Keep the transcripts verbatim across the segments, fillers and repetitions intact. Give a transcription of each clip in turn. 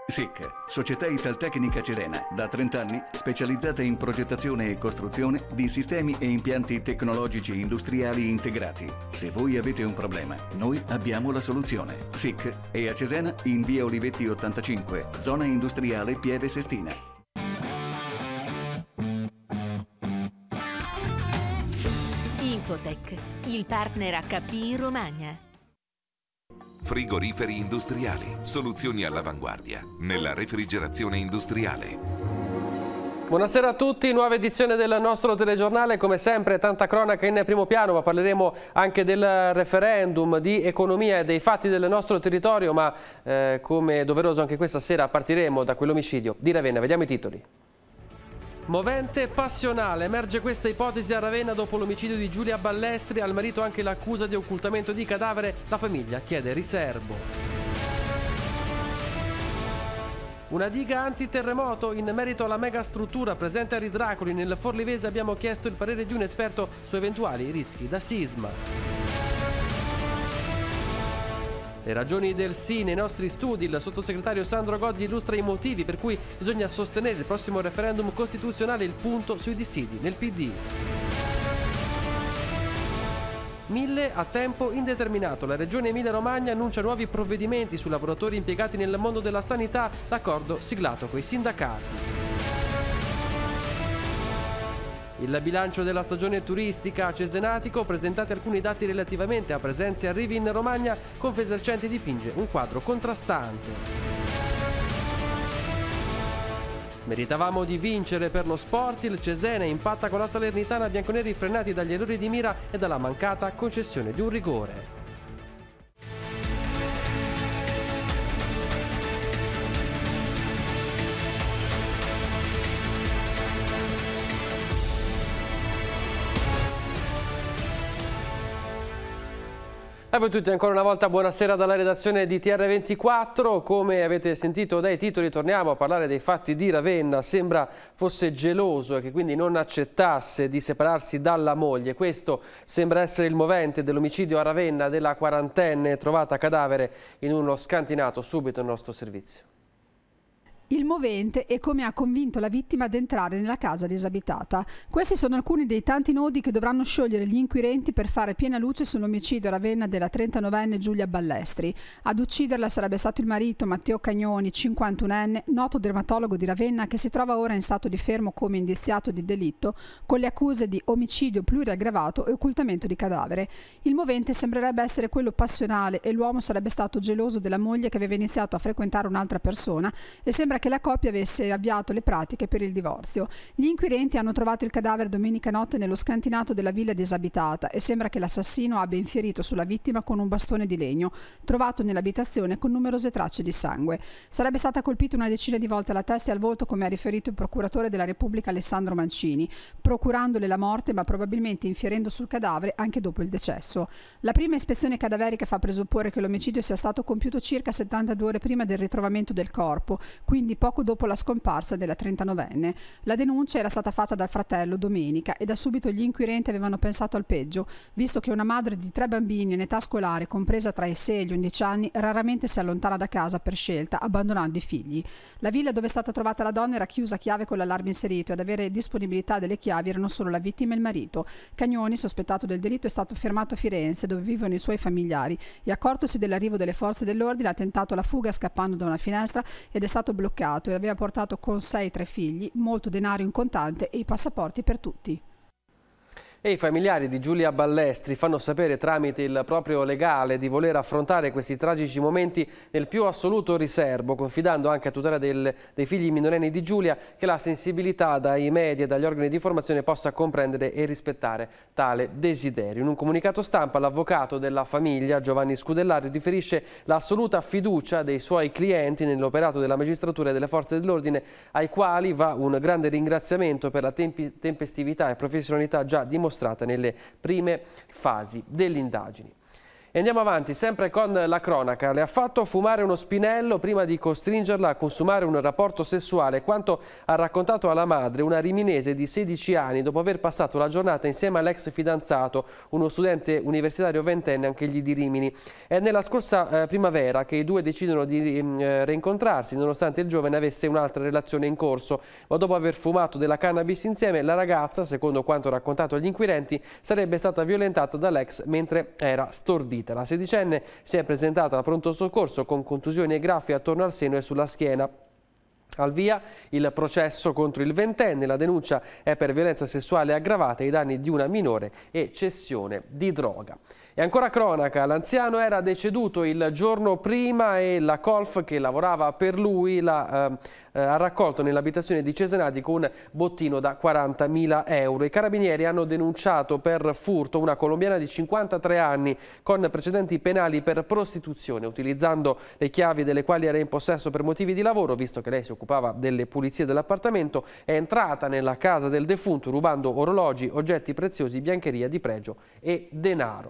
S I C, Società Italtecnica Cesena, da trenta anni specializzata in progettazione e costruzione di sistemi e impianti tecnologici industriali integrati. Se voi avete un problema, noi abbiamo la soluzione. S I C è a Cesena in via Olivetti ottantacinque, zona industriale Pieve Sestina. Infotech, il partner acca pi in Romagna. Frigoriferi industriali, soluzioni all'avanguardia nella refrigerazione industriale. Buonasera a tutti, nuova edizione del nostro telegiornale, come sempre tanta cronaca in primo piano, ma parleremo anche del referendum, di economia e dei fatti del nostro territorio, ma eh, come doveroso anche questa sera partiremo da quell'omicidio di Ravenna. Vediamo i titoli. Movente passionale, emerge questa ipotesi a Ravenna dopo l'omicidio di Giulia Ballestri, al marito anche l'accusa di occultamento di cadavere, la famiglia chiede riserbo. Una diga antiterremoto in merito alla megastruttura presente a Ridracoli nel Forlivese, abbiamo chiesto il parere di un esperto su eventuali rischi da sisma. Le ragioni del sì nei nostri studi, il sottosegretario Sandro Gozzi illustra i motivi per cui bisogna sostenere il prossimo referendum costituzionale, il punto sui dissidi nel P D. Mille a tempo indeterminato. La Regione Emilia-Romagna annuncia nuovi provvedimenti su lavoratori impiegati nel mondo della sanità, l'accordo siglato coi sindacati. Il bilancio della stagione turistica a Cesenatico, presentati alcuni dati relativamente a presenze e arrivi in Romagna, Confesercenti dipinge un quadro contrastante. Meritavamo di vincere per lo sport, il Cesena impatta con la Salernitana, bianconeri frenati dagli errori di mira e dalla mancata concessione di un rigore. A voi tutti ancora una volta buonasera dalla redazione di T R ventiquattro. Come avete sentito dai titoli, torniamo a parlare dei fatti di Ravenna. Sembra fosse geloso e che quindi non accettasse di separarsi dalla moglie. Questo sembra essere il movente dell'omicidio a Ravenna della quarantenne trovata cadavere in uno scantinato subito nel nostro servizio. Il movente è come ha convinto la vittima ad entrare nella casa disabitata. Questi sono alcuni dei tanti nodi che dovranno sciogliere gli inquirenti per fare piena luce sull'omicidio a Ravenna della trentanovenne Giulia Ballestri. Ad ucciderla sarebbe stato il marito Matteo Cagnoni, cinquantunenne, noto dermatologo di Ravenna, che si trova ora in stato di fermo come indiziato di delitto con le accuse di omicidio pluriaggravato e occultamento di cadavere. Il movente sembrerebbe essere quello passionale e l'uomo sarebbe stato geloso della moglie che aveva iniziato a frequentare un'altra persona e sembra che la coppia avesse avviato le pratiche per il divorzio. Gli inquirenti hanno trovato il cadavere domenica notte nello scantinato della villa disabitata e sembra che l'assassino abbia infierito sulla vittima con un bastone di legno, trovato nell'abitazione con numerose tracce di sangue. Sarebbe stata colpita una decina di volte alla testa e al volto, come ha riferito il procuratore della Repubblica Alessandro Mancini, procurandole la morte ma probabilmente infierendo sul cadavere anche dopo il decesso. La prima ispezione cadaverica fa presupporre che l'omicidio sia stato compiuto circa settantadue ore prima del ritrovamento del corpo, quindi poco dopo la scomparsa della trentanovenne. La denuncia era stata fatta dal fratello domenica e da subito gli inquirenti avevano pensato al peggio, visto che una madre di tre bambini in età scolare, compresa tra i sei e gli undici anni, raramente si allontana da casa per scelta, abbandonando i figli. La villa dove è stata trovata la donna era chiusa a chiave con l'allarme inserito e ad avere disponibilità delle chiavi erano solo la vittima e il marito. Cagnoni, sospettato del delitto, è stato fermato a Firenze, dove vivono i suoi familiari, e accortosi dell'arrivo delle forze dell'ordine ha tentato la fuga scappando da una finestra ed è stato bloccato e aveva portato con sé i tre figli, molto denaro in contante e i passaporti per tutti. E i familiari di Giulia Ballestri fanno sapere tramite il proprio legale di voler affrontare questi tragici momenti nel più assoluto riserbo, confidando anche a tutela del, dei figli minorenni di Giulia che la sensibilità dai media e dagli organi di informazione possa comprendere e rispettare tale desiderio. In un comunicato stampa l'avvocato della famiglia Giovanni Scudellari riferisce l'assoluta fiducia dei suoi clienti nell'operato della magistratura e delle forze dell'ordine, ai quali va un grande ringraziamento per la tempi, tempestività e professionalità già dimostrata nelle prime fasi delle indagini. E andiamo avanti, sempre con la cronaca. Le ha fatto fumare uno spinello prima di costringerla a consumare un rapporto sessuale. Quanto ha raccontato alla madre una riminese di sedici anni dopo aver passato la giornata insieme all'ex fidanzato, uno studente universitario ventenne, anch'egli di Rimini. È nella scorsa eh, primavera che i due decidono di eh, reincontrarsi, nonostante il giovane avesse un'altra relazione in corso. Ma dopo aver fumato della cannabis insieme, la ragazza, secondo quanto raccontato agli inquirenti, sarebbe stata violentata dall'ex mentre era stordita. La sedicenne si è presentata al pronto soccorso con contusioni e graffi attorno al seno e sulla schiena. Al via il processo contro il ventenne, la denuncia è per violenza sessuale aggravata ai danni di una minore e cessione di droga. E ancora cronaca, l'anziano era deceduto il giorno prima e la colf che lavorava per lui l'ha eh, ha raccolto nell'abitazione di Cesenati con un bottino da quarantamila euro. I carabinieri hanno denunciato per furto una colombiana di cinquantatré anni con precedenti penali per prostituzione, utilizzando le chiavi delle quali era in possesso per motivi di lavoro, visto che lei si occupava delle pulizie dell'appartamento. È entrata nella casa del defunto rubando orologi, oggetti preziosi, biancheria di pregio e denaro.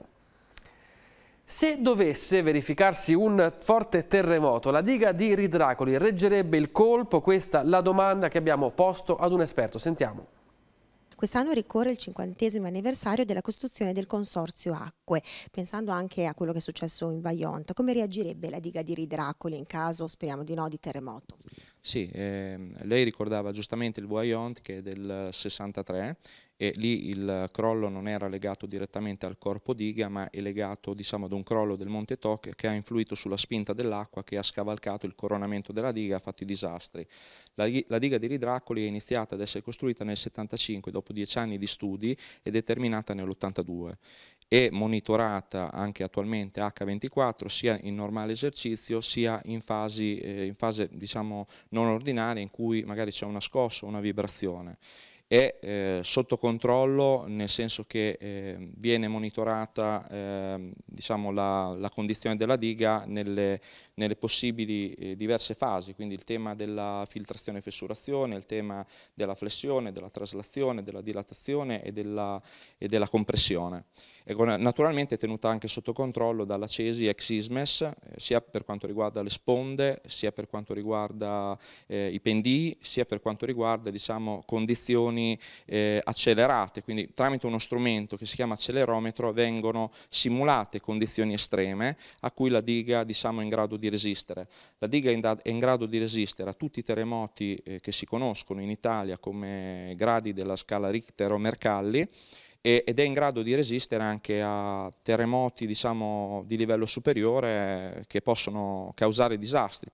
Se dovesse verificarsi un forte terremoto, la diga di Ridracoli reggerebbe il colpo? Questa è la domanda che abbiamo posto ad un esperto. Sentiamo. Quest'anno ricorre il cinquantesimo anniversario della costruzione del Consorzio Acque. Pensando anche a quello che è successo in Vajont, come reagirebbe la diga di Ridracoli in caso, speriamo di no, di terremoto? Sì, eh, lei ricordava giustamente il Vajont che è del sessantatré e lì il crollo non era legato direttamente al corpo diga, ma è legato, diciamo, ad un crollo del Monte Toc che ha influito sulla spinta dell'acqua, che ha scavalcato il coronamento della diga e ha fatto i disastri. La, la diga di Ridracoli è iniziata ad essere costruita nel settantacinque, dopo dieci anni di studi, ed è terminata nell'ottantadue. È monitorata anche attualmente acca ventiquattro sia in normale esercizio sia in, fasi, eh, in fase diciamo, non ordinaria, in cui magari c'è una scossa o una vibrazione. È eh, sotto controllo, nel senso che eh, viene monitorata eh, diciamo, la, la condizione della diga nelle, nelle possibili eh, diverse fasi, quindi il tema della filtrazione e fessurazione, il tema della flessione, della traslazione, della dilatazione e della, e della compressione. E naturalmente è tenuta anche sotto controllo dalla CESI ex Ismes, eh, sia per quanto riguarda le sponde, sia per quanto riguarda eh, i pendii, sia per quanto riguarda diciamo, condizioni eh, accelerate, quindi tramite uno strumento che si chiama accelerometro vengono simulate condizioni estreme a cui la diga diciamo, è in grado di resistere. La diga è in grado di resistere a tutti i terremoti eh, che si conoscono in Italia come gradi della scala Richter o Mercalli, ed è in grado di resistere anche a terremoti diciamo, di livello superiore che possono causare disastri.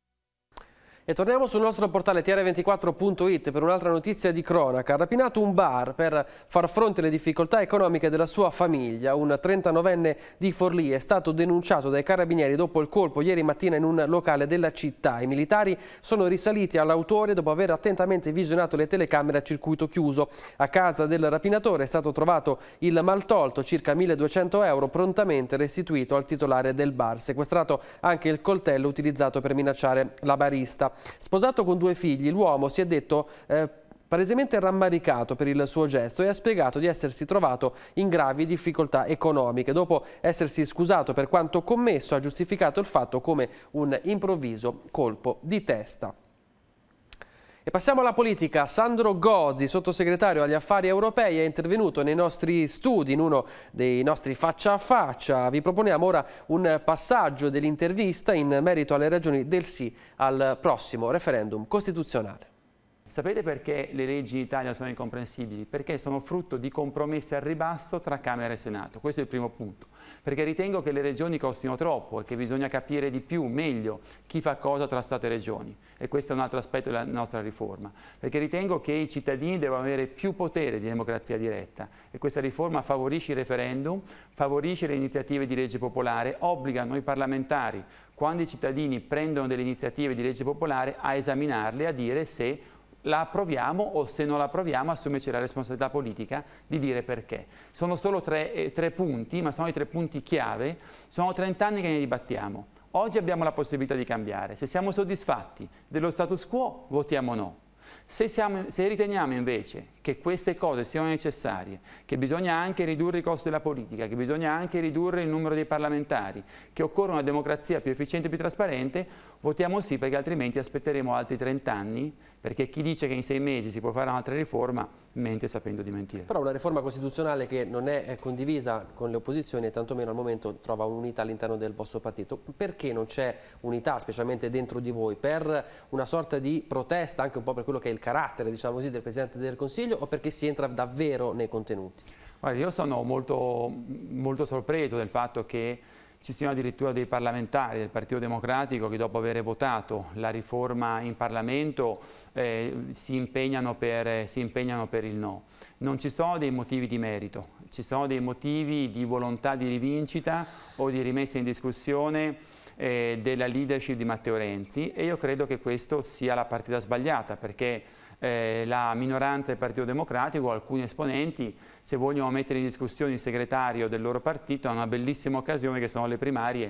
E torniamo sul nostro portale T R ventiquattro punto it per un'altra notizia di cronaca. Ha rapinato un bar per far fronte alle difficoltà economiche della sua famiglia. Un trentanovenne di Forlì è stato denunciato dai carabinieri dopo il colpo ieri mattina in un locale della città. I militari sono risaliti all'autore dopo aver attentamente visionato le telecamere a circuito chiuso. A casa del rapinatore è stato trovato il maltolto, circa milleduecento euro, prontamente restituito al titolare del bar. Sequestrato anche il coltello utilizzato per minacciare la barista. Sposato con due figli, l'uomo si è detto eh, palesemente rammaricato per il suo gesto e ha spiegato di essersi trovato in gravi difficoltà economiche. Dopo essersi scusato per quanto commesso, ha giustificato il fatto come un improvviso colpo di testa. E passiamo alla politica. Sandro Gozi, sottosegretario agli affari europei, è intervenuto nei nostri studi in uno dei nostri faccia a faccia. Vi proponiamo ora un passaggio dell'intervista in merito alle ragioni del sì al prossimo referendum costituzionale. Sapete perché le leggi in Italia sono incomprensibili? Perché sono frutto di compromessi al ribasso tra Camera e Senato. Questo è il primo punto. Perché ritengo che le regioni costino troppo e che bisogna capire di più, meglio, chi fa cosa tra Stato e regioni. E questo è un altro aspetto della nostra riforma. Perché ritengo che i cittadini devono avere più potere di democrazia diretta. E questa riforma favorisce i referendum, favorisce le iniziative di legge popolare, obbliga noi parlamentari, quando i cittadini prendono delle iniziative di legge popolare, a esaminarle, a dire se la approviamo o se non la approviamo assumerci la responsabilità politica di dire perché. Sono solo tre, eh, tre punti, ma sono i tre punti chiave, sono trent'anni che ne dibattiamo. Oggi abbiamo la possibilità di cambiare, se siamo soddisfatti dello status quo votiamo no. Se, siamo, se riteniamo invece che queste cose siano necessarie, che bisogna anche ridurre i costi della politica, che bisogna anche ridurre il numero dei parlamentari, che occorre una democrazia più efficiente e più trasparente, votiamo sì, perché altrimenti aspetteremo altri trent'anni, perché chi dice che in sei mesi si può fare un'altra riforma mente sapendo di mentire. Però una riforma costituzionale che non è condivisa con le opposizioni e tantomeno al momento trova un'unità all'interno del vostro partito. Perché non c'è unità, specialmente dentro di voi? Per una sorta di protesta, anche un po' per quello che è il carattere, diciamo così, del Presidente del Consiglio, o perché si entra davvero nei contenuti? Guarda, io sono molto, molto sorpreso del fatto che ci siano addirittura dei parlamentari del Partito Democratico che dopo aver votato la riforma in Parlamento eh, si, impegnano per, si impegnano per il no. Non ci sono dei motivi di merito, ci sono dei motivi di volontà di rivincita o di rimessa in discussione eh, della leadership di Matteo Renzi, e io credo che questo sia la partita sbagliata, perché Eh, la minoranza del Partito Democratico, alcuni esponenti, se vogliono mettere in discussione il segretario del loro partito, hanno una bellissima occasione che sono le primarie.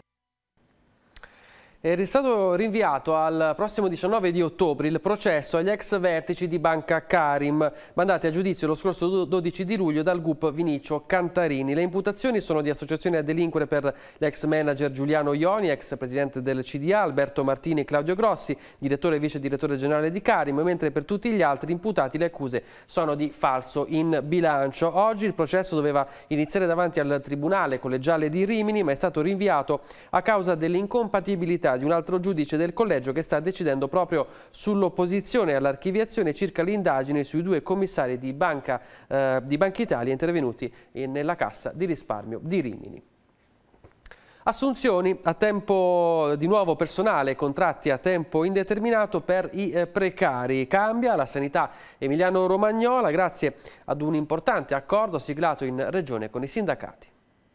È stato rinviato al prossimo diciannove di ottobre il processo agli ex vertici di Banca Karim, mandati a giudizio lo scorso dodici di luglio dal G U P Vinicio Cantarini. Le imputazioni sono di associazione a delinquere per l'ex manager Giuliano Ioni, ex presidente del C D A, Alberto Martini e Claudio Grossi, direttore e vice direttore generale di Karim, mentre per tutti gli altri imputati le accuse sono di falso in bilancio. Oggi il processo doveva iniziare davanti al Tribunale Collegiale di Rimini, ma è stato rinviato a causa dell'incompatibilità di un altro giudice del collegio che sta decidendo proprio sull'opposizione all'archiviazione circa l'indagine sui due commissari di Banca, eh, di Banca Italia intervenuti in, nella Cassa di risparmio di Rimini. Assunzioni a tempo di nuovo personale, contratti a tempo indeterminato per i eh, precari. Cambia la sanità emiliano-romagnola grazie ad un importante accordo siglato in regione con i sindacati.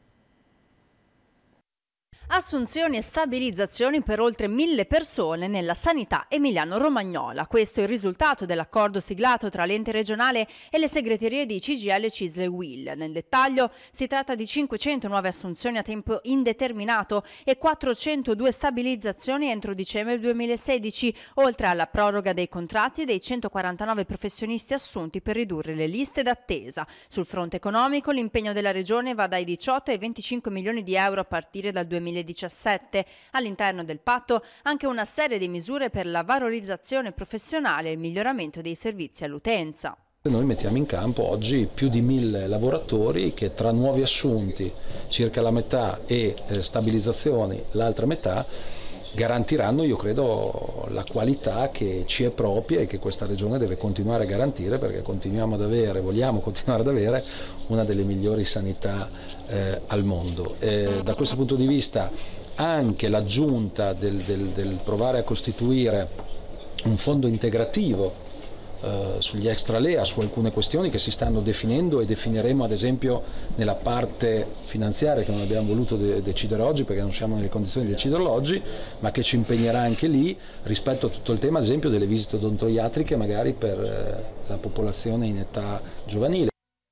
Assunzioni e stabilizzazioni per oltre mille persone nella sanità emiliano-romagnola. Questo è il risultato dell'accordo siglato tra l'ente regionale e le segreterie di C G I L, CISL e U I L. Nel dettaglio si tratta di cinquecento nuove assunzioni a tempo indeterminato e quattrocentodue stabilizzazioni entro dicembre duemilasedici, oltre alla proroga dei contratti dei centoquarantanove professionisti assunti per ridurre le liste d'attesa. Sul fronte economico l'impegno della regione va dai diciotto ai venticinque milioni di euro a partire dal duemiladiciassette. All'interno del patto anche una serie di misure per la valorizzazione professionale e il miglioramento dei servizi all'utenza. Noi mettiamo in campo oggi più di mille lavoratori che tra nuovi assunti, circa la metà, e eh, stabilizzazioni, l'altra metà, garantiranno, io credo, la qualità che ci è propria e che questa regione deve continuare a garantire, perché continuiamo ad avere, vogliamo continuare ad avere una delle migliori sanità eh, al mondo. E da questo punto di vista anche l'aggiunta del, del, del provare a costituire un fondo integrativo Uh, sugli extra L E A, su alcune questioni che si stanno definendo e definiremo ad esempio nella parte finanziaria, che non abbiamo voluto de decidere oggi perché non siamo nelle condizioni di deciderlo oggi, ma che ci impegnerà anche lì rispetto a tutto il tema ad esempio delle visite odontoiatriche magari per uh, la popolazione in età giovanile.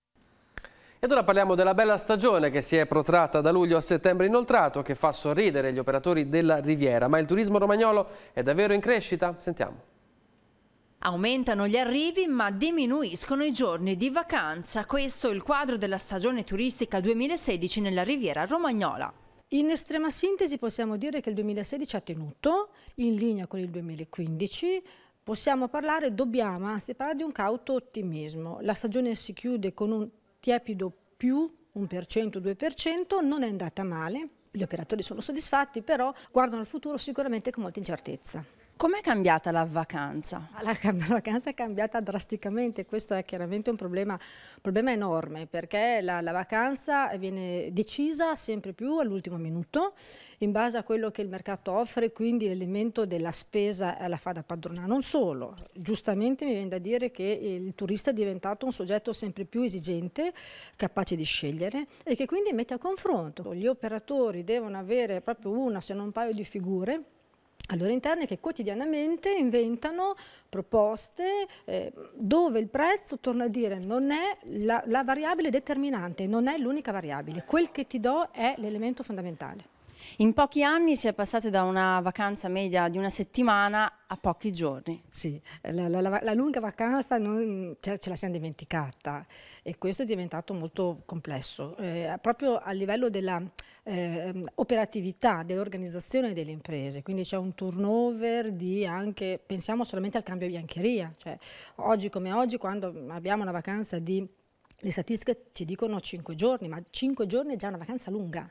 Ed ora parliamo della bella stagione che si è protratta da luglio a settembre inoltrato, che fa sorridere gli operatori della Riviera. Ma il turismo romagnolo è davvero in crescita? Sentiamo. Aumentano gli arrivi ma diminuiscono i giorni di vacanza. Questo è il quadro della stagione turistica duemilasedici nella Riviera romagnola. In estrema sintesi possiamo dire che il duemilasedici ha tenuto, in linea con il duemilaquindici. Possiamo parlare, dobbiamo anzi parlare di un cauto ottimismo. La stagione si chiude con un tiepido più uno per cento, due per cento, non è andata male. Gli operatori sono soddisfatti, però guardano al futuro sicuramente con molta incertezza. Com'è cambiata la vacanza? La, la vacanza è cambiata drasticamente, questo è chiaramente un problema, problema enorme, perché la, la vacanza viene decisa sempre più all'ultimo minuto, in base a quello che il mercato offre, quindi l'elemento della spesa la fa da padrona. Non solo, giustamente mi viene da dire che il turista è diventato un soggetto sempre più esigente, capace di scegliere e che quindi mette a confronto. Gli operatori devono avere proprio una, se non un paio di figure al loro interno che quotidianamente inventano proposte eh, dove il prezzo, torno a dire, non è la, la variabile determinante, non è l'unica variabile. Quel che ti do è l'elemento fondamentale. In pochi anni si è passati da una vacanza media di una settimana a pochi giorni. Sì, la, la, la, la lunga vacanza non, ce, ce la siamo dimenticata e questo è diventato molto complesso, eh, proprio a livello della eh, operatività, dell'organizzazione delle imprese, quindi c'è un turnover di anche, pensiamo solamente al cambio biancheria, cioè oggi come oggi quando abbiamo una vacanza di, le statistiche ci dicono cinque giorni, ma cinque giorni è già una vacanza lunga.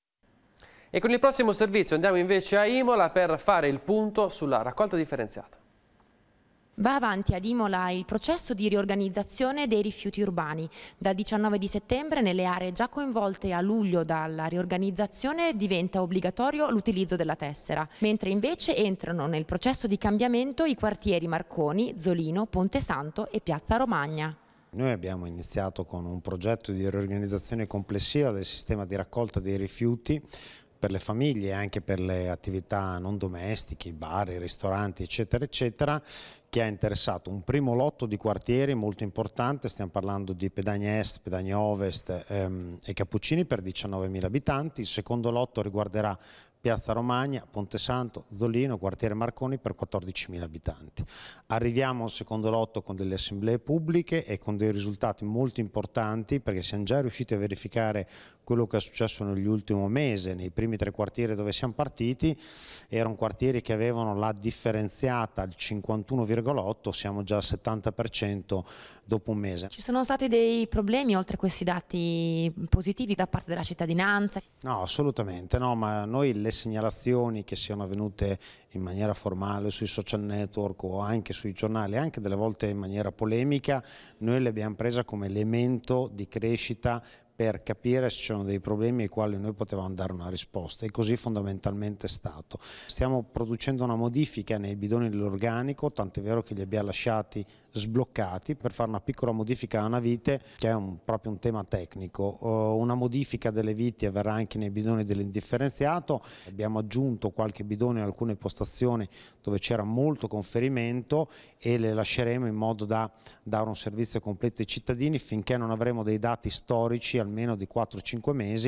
E con il prossimo servizio andiamo invece a Imola per fare il punto sulla raccolta differenziata. Va avanti ad Imola il processo di riorganizzazione dei rifiuti urbani. Dal diciannove di settembre nelle aree già coinvolte a luglio dalla riorganizzazione diventa obbligatorio l'utilizzo della tessera, mentre invece entrano nel processo di cambiamento i quartieri Marconi, Zolino, Ponte Santo e Piazza Romagna. Noi abbiamo iniziato con un progetto di riorganizzazione complessiva del sistema di raccolta dei rifiuti per le famiglie e anche per le attività non domestiche, bar, ristoranti eccetera eccetera, che ha interessato un primo lotto di quartieri molto importante, stiamo parlando di Pedagna Est, Pedagna Ovest ehm, e Cappuccini per diciannovemila abitanti, il secondo lotto riguarderà Piazza Romagna, Ponte Santo, Zolino, quartiere Marconi per quattordicimila abitanti. Arriviamo al secondo lotto con delle assemblee pubbliche e con dei risultati molto importanti perché siamo già riusciti a verificare quello che è successo negli ultimi mesi. Nei primi tre quartieri dove siamo partiti erano quartieri che avevano la differenziata al cinquantuno virgola otto, siamo già al settanta per cento dopo un mese. Ci sono stati dei problemi oltre a questi dati positivi da parte della cittadinanza? No, assolutamente no, ma noi le segnalazioni che siano avvenute in maniera formale sui social network o anche sui giornali, anche delle volte in maniera polemica, noi le abbiamo prese come elemento di crescita per capire se ci sono dei problemi ai quali noi potevamo dare una risposta e così fondamentalmente è stato. Stiamo producendo una modifica nei bidoni dell'organico, tant'è vero che li abbiamo lasciati sbloccati per fare una piccola modifica a una vite che è un, proprio un tema tecnico. Uh, una modifica delle viti avverrà anche nei bidoni dell'indifferenziato, abbiamo aggiunto qualche bidone in alcune postazioni dove c'era molto conferimento e le lasceremo in modo da dare un servizio completo ai cittadini finché non avremo dei dati storici almeno di quattro cinque mesi.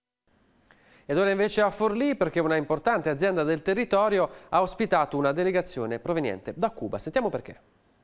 Ed ora invece a Forlì perché una importante azienda del territorio ha ospitato una delegazione proveniente da Cuba. Sentiamo perché.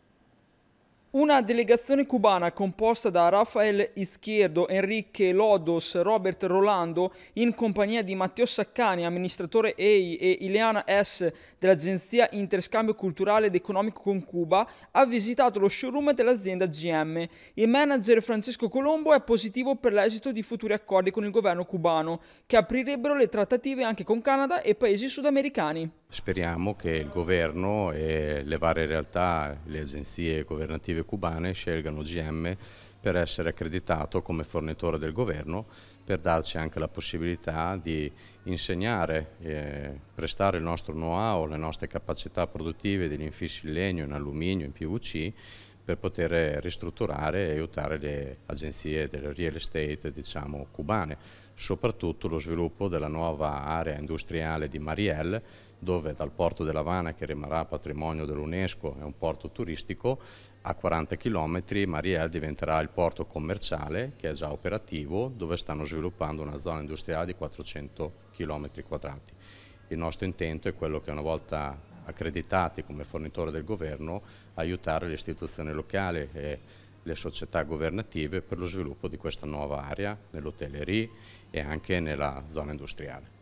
Una delegazione cubana composta da Rafael Izquierdo, Enrique Lodos, Robert Rolando, in compagnia di Matteo Saccani, amministratore E I, e Ileana S. dell'Agenzia Interscambio Culturale ed Economico con Cuba, ha visitato lo showroom dell'azienda G M. Il manager Francesco Colombo è positivo per l'esito di futuri accordi con il governo cubano, che aprirebbero le trattative anche con Canada e paesi sudamericani. Speriamo che il governo e le varie realtà, le agenzie governative cubane scelgano G M per essere accreditato come fornitore del governo, per darci anche la possibilità di insegnare, eh, prestare il nostro know-how, le nostre capacità produttive degli infissi in legno, in alluminio, in P V C, per poter ristrutturare e aiutare le agenzie del real estate, diciamo, cubane, soprattutto lo sviluppo della nuova area industriale di Mariel, dove dal porto dell'Havana, che rimarrà patrimonio dell'UNESCO, è un porto turistico, a quaranta chilometri Mariel diventerà il porto commerciale che è già operativo, dove stanno sviluppando una zona industriale di quattrocento chilometri quadrati. Il nostro intento è quello che una volta accreditati come fornitore del governo aiutare le istituzioni locali e le società governative per lo sviluppo di questa nuova area nell'hotellerie e anche nella zona industriale.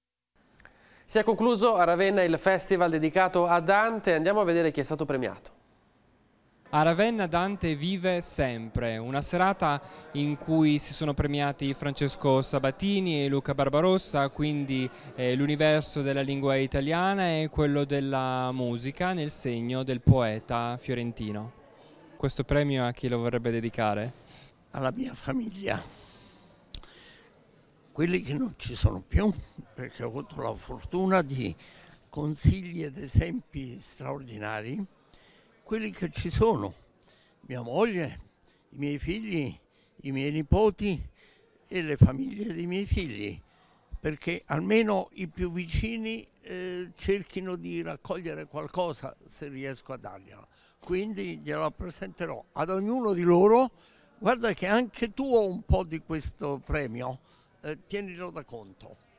Si è concluso a Ravenna il festival dedicato a Dante, andiamo a vedere chi è stato premiato. A Ravenna Dante vive sempre, una serata in cui si sono premiati Francesco Sabatini e Luca Barbarossa, quindi eh, l'universo della lingua italiana e quello della musica nel segno del poeta fiorentino. Questo premio a chi lo vorrebbe dedicare? Alla mia famiglia, quelli che non ci sono più, perché ho avuto la fortuna di consigli ed esempi straordinari. Quelli che ci sono, mia moglie, i miei figli, i miei nipoti e le famiglie dei miei figli, perché almeno i più vicini eh, cerchino di raccogliere qualcosa se riesco a dargliela. Quindi gliela presenterò ad ognuno di loro. Guarda che anche tu hai un po' di questo premio, eh, tienilo da conto.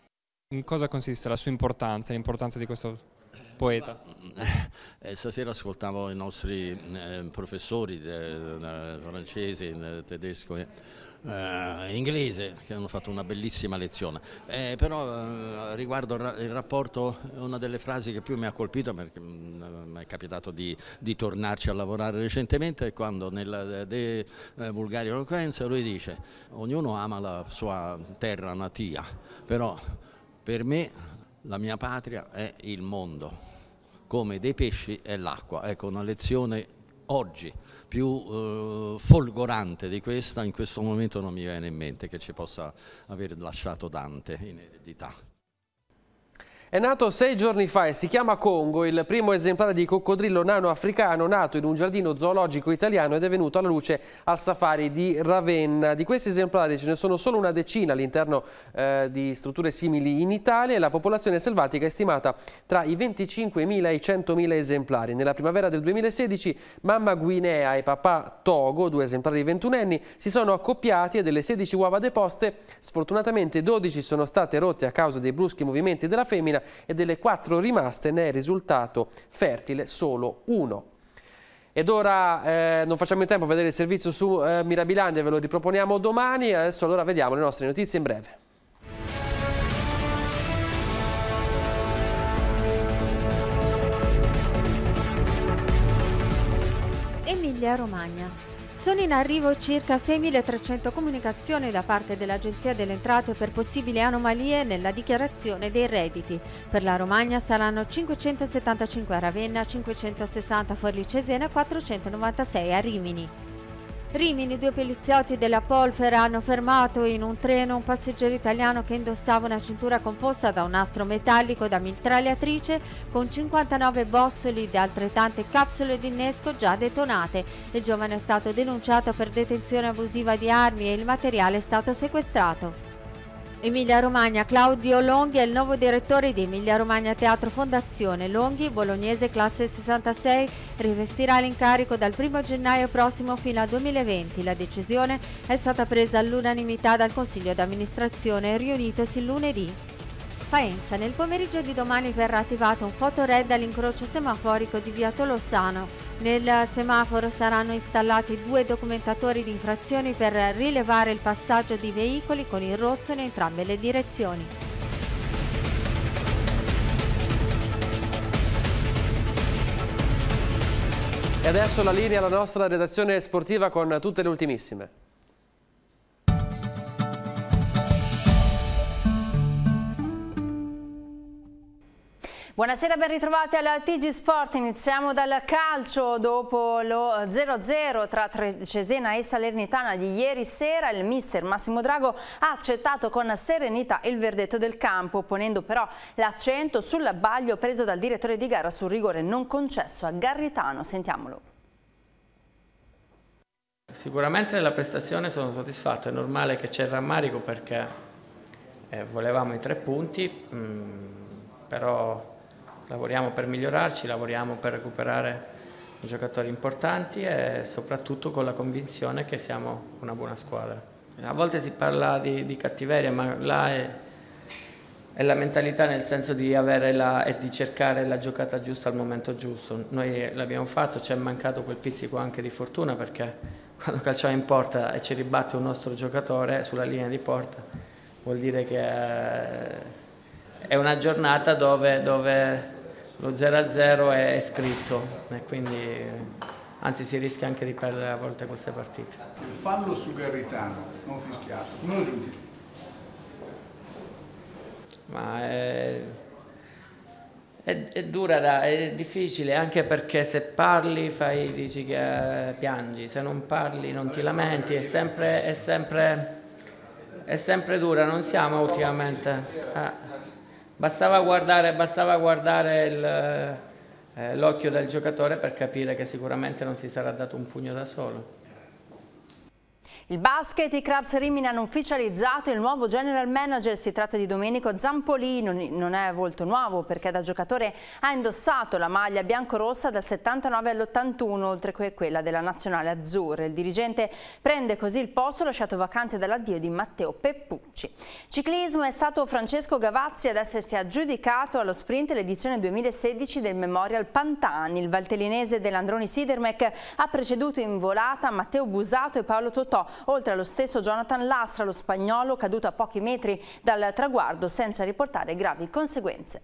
In cosa consiste la sua importanza, l'importanza di questo poeta? Eh, stasera ascoltavo i nostri eh, professori eh, francesi, eh, tedesco e eh, inglese, che hanno fatto una bellissima lezione. Eh, però eh, riguardo il rapporto, una delle frasi che più mi ha colpito, perché mi è capitato di, di tornarci a lavorare recentemente, è quando nella De eh, Vulgari Eloquenza lui dice: ognuno ama la sua terra natia, però per me la mia patria è il mondo, come dei pesci è l'acqua. Ecco, una lezione oggi più eh, folgorante di questa, in questo momento non mi viene in mente che ci possa aver lasciato Dante in eredità. È nato sei giorni fa e si chiama Congo, il primo esemplare di coccodrillo nano africano nato in un giardino zoologico italiano ed è venuto alla luce al safari di Ravenna. Di questi esemplari ce ne sono solo una decina all'interno eh, di strutture simili in Italia e la popolazione selvatica è stimata tra i venticinquemila e i centomila esemplari. Nella primavera del duemilasedici mamma Guinea e papà Togo, due esemplari ventunenni, si sono accoppiati e delle sedici uova deposte sfortunatamente dodici sono state rotte a causa dei bruschi movimenti della femmina e delle quattro rimaste ne è risultato fertile solo uno. Ed ora eh, non facciamo in tempo a vedere il servizio su eh, Mirabilandia, ve lo riproponiamo domani. Adesso allora vediamo le nostre notizie in breve. Emilia Romagna. Sono in arrivo circa seimilatrecento comunicazioni da parte dell'Agenzia delle Entrate per possibili anomalie nella dichiarazione dei redditi. Per la Romagna saranno cinquecentosettantacinque a Ravenna, cinquecentosessanta a Forlì Cesena e quattrocentonovantasei a Rimini. Rimini, due poliziotti della Polfer hanno fermato in un treno un passeggero italiano che indossava una cintura composta da un nastro metallico da mitragliatrice con cinquantanove bossoli di altrettante capsule di innesco già detonate. Il giovane è stato denunciato per detenzione abusiva di armi e il materiale è stato sequestrato. Emilia Romagna. Claudio Longhi è il nuovo direttore di Emilia Romagna Teatro Fondazione. Longhi, bolognese classe sessantasei, rivestirà l'incarico dal primo gennaio prossimo fino al duemilaventi. La decisione è stata presa all'unanimità dal Consiglio d'amministrazione riunitosi lunedì. Faenza. Nel pomeriggio di domani verrà attivato un fotored all'incrocio semaforico di via Tolossano. Nel semaforo saranno installati due documentatori di infrazioni per rilevare il passaggio di veicoli con il rosso in entrambe le direzioni. E adesso la linea alla nostra redazione sportiva con tutte le ultimissime. Buonasera, ben ritrovati alla T G Sport. Iniziamo dal calcio. Dopo lo zero a zero tra Cesena e Salernitana di ieri sera, il mister Massimo Drago ha accettato con serenità il verdetto del campo, ponendo però l'accento sull'abbaglio preso dal direttore di gara sul rigore non concesso a Garritano. Sentiamolo. Sicuramente della prestazione sono soddisfatto, è normale che c'è il rammarico perché eh, volevamo i tre punti, mh, però lavoriamo per migliorarci, lavoriamo per recuperare giocatori importanti e soprattutto con la convinzione che siamo una buona squadra. A volte si parla di, di cattiveria, ma là è, è la mentalità, nel senso di avere la, e di cercare la giocata giusta al momento giusto. Noi l'abbiamo fatto, ci è mancato quel pizzico anche di fortuna, perché quando calciamo in porta e ci ribatte un nostro giocatore sulla linea di porta vuol dire che è una giornata dove, dove lo zero a zero è scritto e quindi anzi si rischia anche di perdere a volte queste partite. Il fallo su Garritano non fischiato, come lo giudichi? Ma è, è, è dura, da, è difficile, anche perché se parli fai, dici che piangi, se non parli non ti lamenti, è sempre, è sempre, è sempre dura, non siamo ultimamente. Eh. Bastava guardare, bastava guardare eh, l'occhio del giocatore per capire che sicuramente non si sarà dato un pugno da solo. Il basket, i Crabs Rimini hanno ufficializzato il nuovo general manager, si tratta di Domenico Zampolino, non è volto nuovo perché da giocatore ha indossato la maglia biancorossa dal settantanove all'ottantuno, oltre che quella della nazionale azzurra. Il dirigente prende così il posto lasciato vacante dall'addio di Matteo Peppucci. Ciclismo, è stato Francesco Gavazzi ad essersi aggiudicato allo sprint l'edizione duemilasedici del Memorial Pantani. Il valtellinese dell'Androni Sidermec ha preceduto in volata Matteo Busato e Paolo Totò, oltre allo stesso Jonathan Lastra, lo spagnolo caduto a pochi metri dal traguardo senza riportare gravi conseguenze.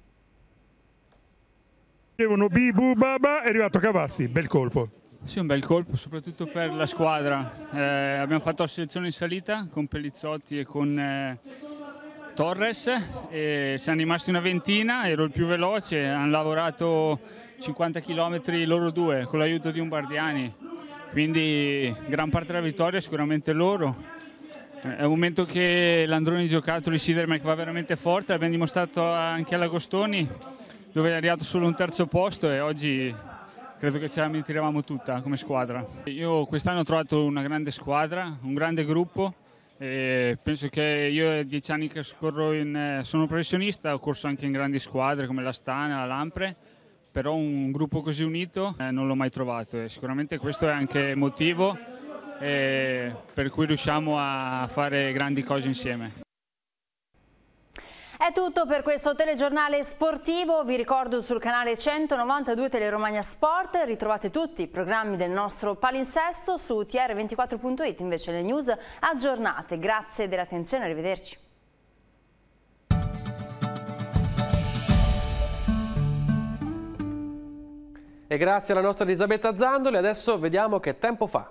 Devono Bibu Baba, è arrivato Cavazzi, bel colpo. Sì, un bel colpo, soprattutto per la squadra. Eh, abbiamo fatto la selezione in salita con Pellizzotti e con eh, Torres e siamo rimasti una ventina, ero il più veloce, hanno lavorato cinquanta chilometri loro due con l'aiuto di Umbardiani. Quindi gran parte della vittoria è sicuramente loro. È un momento che l'Androni giocattoli Sidermec va veramente forte, l'abbiamo dimostrato anche all'Agostoni dove è arrivato solo un terzo posto e oggi credo che ce la meritivamo tutta come squadra. Io quest'anno ho trovato una grande squadra, un grande gruppo e penso che io è dieci anni che scorro in, sono professionista, ho corso anche in grandi squadre come la Stana, la Lampre. Però un gruppo così unito eh, non l'ho mai trovato e sicuramente questo è anche motivo eh, per cui riusciamo a fare grandi cose insieme. È tutto per questo telegiornale sportivo, vi ricordo sul canale centonovantadue Teleromagna Sport ritrovate tutti i programmi del nostro palinsesto, su T R ventiquattro punto it invece le news aggiornate. Grazie dell'attenzione, arrivederci. E grazie alla nostra Elisabetta Zandoli, adesso vediamo che tempo fa.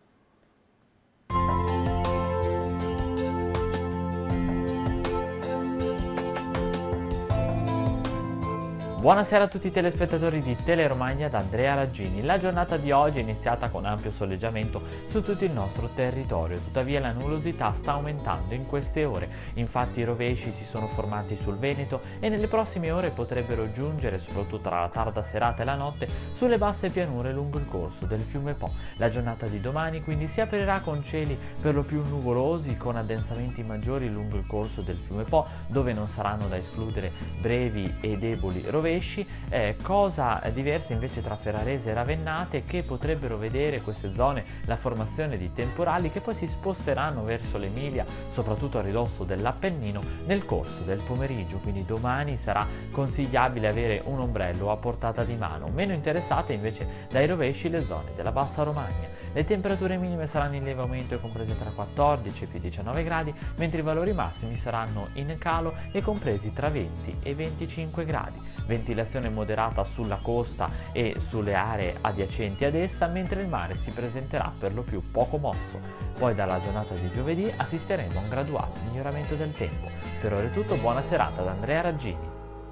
Buonasera a tutti i telespettatori di Teleromagna da Andrea Raggini. La giornata di oggi è iniziata con ampio soleggiamento su tutto il nostro territorio, tuttavia la nuvolosità sta aumentando in queste ore. Infatti i rovesci si sono formati sul Veneto e nelle prossime ore potrebbero giungere, soprattutto tra la tarda serata e la notte, sulle basse pianure lungo il corso del fiume Po. La giornata di domani quindi si aprirà con cieli per lo più nuvolosi, con addensamenti maggiori lungo il corso del fiume Po, dove non saranno da escludere brevi e deboli rovesci. Eh, cosa diversa invece tra Ferrarese e Ravennate, che potrebbero vedere queste zone la formazione di temporali che poi si sposteranno verso l'Emilia, soprattutto a ridosso dell'Appennino nel corso del pomeriggio, quindi domani sarà consigliabile avere un ombrello a portata di mano. Meno interessate invece dai rovesci le zone della Bassa Romagna. Le temperature minime saranno in lieve aumento e comprese tra quattordici e più diciannove gradi, mentre i valori massimi saranno in calo e compresi tra venti e venticinque gradi. Ventilazione moderata sulla costa e sulle aree adiacenti ad essa, mentre il mare si presenterà per lo più poco mosso. Poi dalla giornata di giovedì assisteremo a un graduale miglioramento del tempo. Per ora è tutto, buona serata da Andrea Raggini.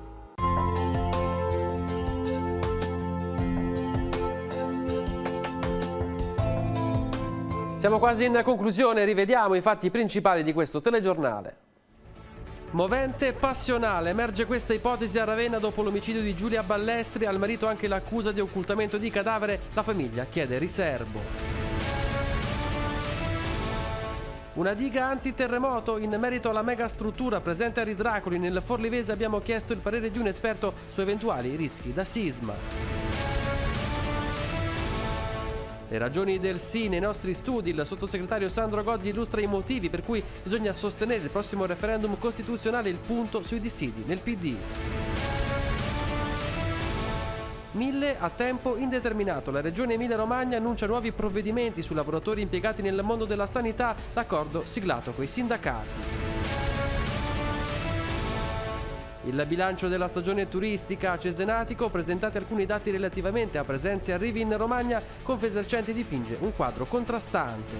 Siamo quasi in conclusione, rivediamo i fatti principali di questo telegiornale. Movente e passionale, emerge questa ipotesi a Ravenna dopo l'omicidio di Giulia Ballestri, al marito anche l'accusa di occultamento di cadavere, la famiglia chiede riserbo. Una diga antiterremoto, in merito alla megastruttura presente a Ridracoli nel Forlivese abbiamo chiesto il parere di un esperto su eventuali rischi da sisma. Le ragioni del sì nei nostri studi, il sottosegretario Sandro Gozzi illustra i motivi per cui bisogna sostenere il prossimo referendum costituzionale, il punto sui dissidi nel P D. Mille a tempo indeterminato. La Regione Emilia-Romagna annuncia nuovi provvedimenti su lavoratori impiegati nel mondo della sanità, l'accordo siglato coi sindacati. Il bilancio della stagione turistica a Cesenatico, presentati alcuni dati relativamente a presenze e arrivi in Romagna, Confesercenti dipinge un quadro contrastante.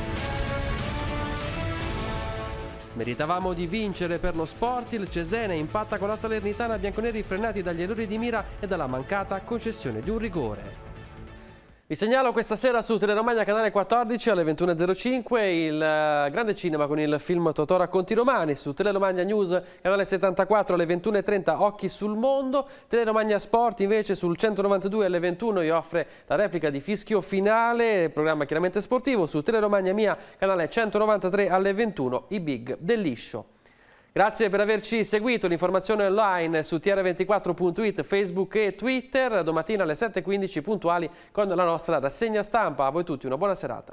Meritavamo di vincere per lo sport, il Cesena impatta con la Salernitana, bianconeri frenati dagli errori di mira e dalla mancata concessione di un rigore. Vi segnalo questa sera su Teleromagna canale quattordici alle ventuno e zero cinque il grande cinema con il film Totò racconti romani, su Teleromagna News canale settantaquattro alle ventuno e trenta Occhi sul mondo, Teleromagna Sport invece sul centonovantadue alle ventuno vi offre la replica di Fischio Finale, programma chiaramente sportivo, su Teleromagna Mia canale centonovantatré alle ventuno i big del liscio. Grazie per averci seguito, l'informazione online su T R ventiquattro punto it, Facebook e Twitter, domattina alle sette e quindici puntuali con la nostra rassegna stampa. A voi tutti una buona serata.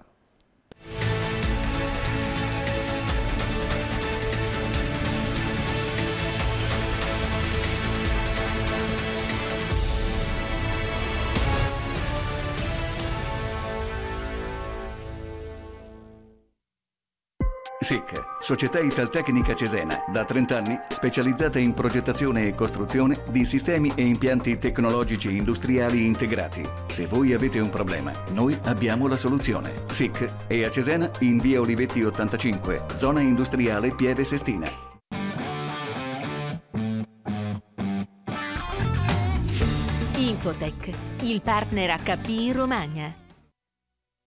S I C, Società Italtecnica Cesena, da trenta anni specializzata in progettazione e costruzione di sistemi e impianti tecnologici industriali integrati. Se voi avete un problema, noi abbiamo la soluzione. S I C è a Cesena in via Olivetti ottantacinque, zona industriale Pieve Sestina. Infotech, il partner H P in Romagna.